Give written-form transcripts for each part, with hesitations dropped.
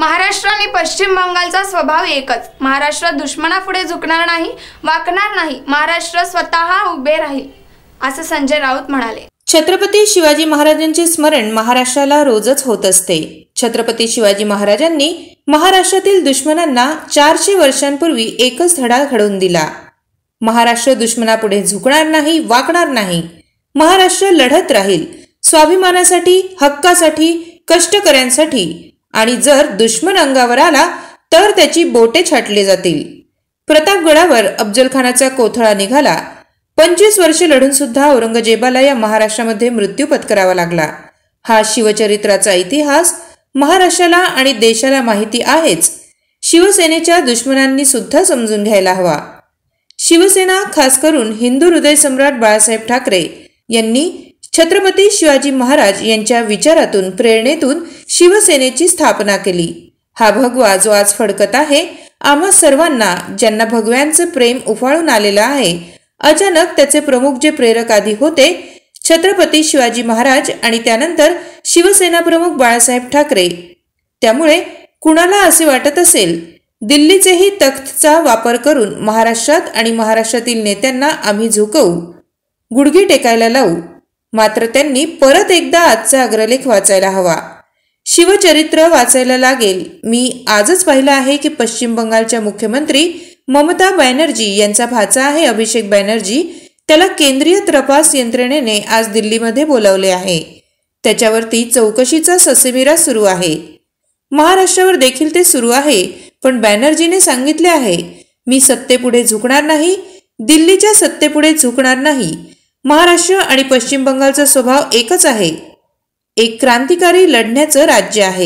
महाराष्ट्र आणि पश्चिम बंगालचा स्वभाव एकच. महाराष्ट्र दुश्मनापुढे झुकणार नाही, वाकणार नाही. महाराष्ट्र स्वतः उभे राहील, असं संजय राऊत म्हणाले. छत्रपती शिवाजी महाराजांचे स्मरण महाराष्ट्राला रोजच होत असते. छत्रपती शिवाजी महाराजांनी महाराष्ट्रातील दुश्मनांना 400 वर्षांपूर्वी एकच धडा घडवून दिला. महाराष्ट्र दुश्मनापुढे झुकणार नाही, वाकणार नाही. महाराष्ट्र लढत राहील स्वाभिमानासाठी, हक्कासाठी, कष्टकऱ्यांसाठी. आणि जर दुश्मन अंगावर आला तर त्याची बोटे छाटली जातील. प्रतापगडावर अफजलखानाचा कोथळा निघाला. 25 वर्षे लढून सुद्धा औरंगजेबाला या महाराष्ट्रामध्ये मृत्यू पत्करावा लागला. हा शिवचरित्राचा इतिहास महाराष्ट्राला आणि देशाला माहिती आहेच. शिवसेनेच्या दुश्मनांनी सुद्धा समजून घ्यायला हवा. शिवसेना, खास करून हिंदू हृदय सम्राट बाळासाहेब ठाकरे यांनी छत्रपती शिवाजी महाराज यांच्या विचारातून, प्रेरणेतून शिवसेनेची स्थापना केली. हा भगवा जो आज फडकत आहे, आम्हा सर्वांना ज्यांना भगव्यांचं प्रेम उफाळून आलेलं आहे, अचानक त्याचे प्रमुख जे प्रेरक आधी होते छत्रपती शिवाजी महाराज आणि त्यानंतर शिवसेना प्रमुख बाळासाहेब ठाकरे. त्यामुळे कुणाला असे वाटत असेल दिल्लीचेही तख्तचा वापर करून महाराष्ट्रात आणि महाराष्ट्रातील नेत्यांना आम्ही झुकवू, गुडघे टेकायला लावू, मात्र त्यांनी परत एकदा आजचा अग्रलेख वाचायला हवा. शिवचरित्र वाचायला लागेल. मी आजच पाहिलं आहे की पश्चिम बंगालच्या मुख्यमंत्री ममता बॅनर्जी यांचा भाचा आहे अभिषेक बॅनर्जी, त्याला केंद्रीय तपास यंत्रणेने आज दिल्लीमध्ये बोलावले आहे. त्याच्यावरती चौकशीचा ससेमिरा सुरू आहे. महाराष्ट्रावर देखील ते सुरू आहे. पण बॅनर्जीने सांगितले आहे, मी सत्तेपुढे झुकणार नाही, दिल्लीच्या सत्तेपुढे झुकणार नाही. महाराष्ट्र आणि पश्चिम बंगालचा स्वभाव एकच आहे. एक क्रांतिकारी लढण्याचं राज्य आहे.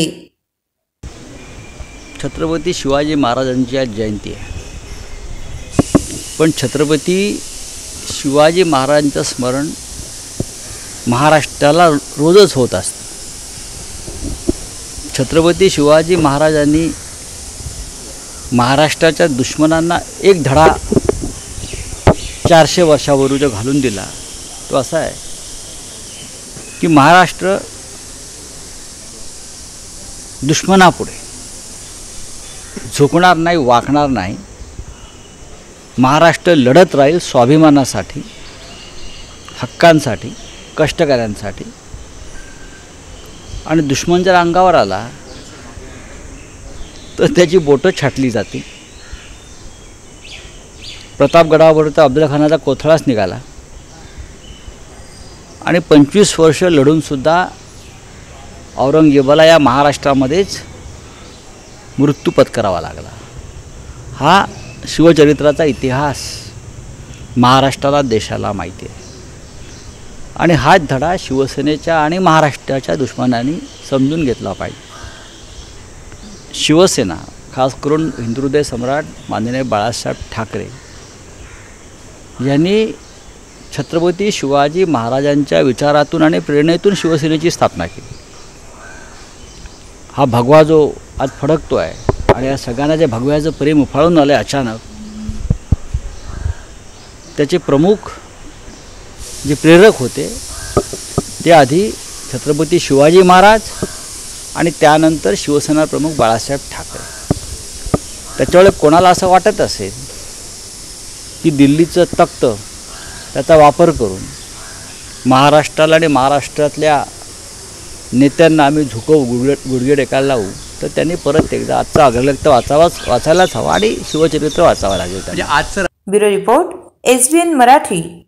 छत्रपती शिवाजी महाराजांची आज जयंती आहे. पण छत्रपती शिवाजी महाराजांचं स्मरण महाराष्ट्राला रोजच होत असतं. छत्रपती शिवाजी महाराजांनी महाराष्ट्राच्या दुश्मनांना एक धडा 400 वर्षापूर्वी जो घालून दिला, तो असा आहे की महाराष्ट्र दुश्मनापुढे झुकणार नाही, वाकणार नाही. महाराष्ट्र लढत राहील स्वाभिमानासाठी, हक्कांसाठी, कष्टकऱ्यांसाठी. आणि दुश्मन जर अंगावर आला तर त्याची बोटं छाटली जातील. प्रतापगडावर तर अफजलखानाचा कोथळाच निघाला आणि 25 वर्ष लढूनसुद्धा औरंगजेबाला या महाराष्ट्रामध्येच मृत्यू पत्करावा लागला. हा शिवचरित्राचा इतिहास महाराष्ट्राला, देशाला माहिती आहे. आणि हाच धडा शिवसेनेच्या आणि महाराष्ट्राच्या दुश्मनांनी समजून घेतला पाहिजे. शिवसेना, खास करून हिंदू हृदय सम्राट माननीय बाळासाहेब ठाकरे यांनी छत्रपती शिवाजी महाराजांच्या विचारातून आणि प्रेरणेतून शिवसेनेची स्थापना केली. हा भगवा जो आज फडकतो आहे आणि या सगळ्यांना जे भगव्याचं प्रेम उफाळून आलं आहे अचानक, त्याचे प्रमुख जे प्रेरक होते ते आधी छत्रपती शिवाजी महाराज आणि त्यानंतर शिवसेना प्रमुख बाळासाहेब ठाकरे. त्याच्यामुळे कोणाला असं वाटत असेल की दिल्लीचं तख्त त्याचा वापर करून महाराष्ट्राला आणि महाराष्ट्रातल्या नेत्यांना आम्ही झुकवू, गुडघे टेकायला लावू, तर त्यांनी परत एकदा आजचा अग्रलेख तर वाचायलाच हवा आणि शिवचरित्र वाचावं लागेल. Bureau report, SBN Marathi.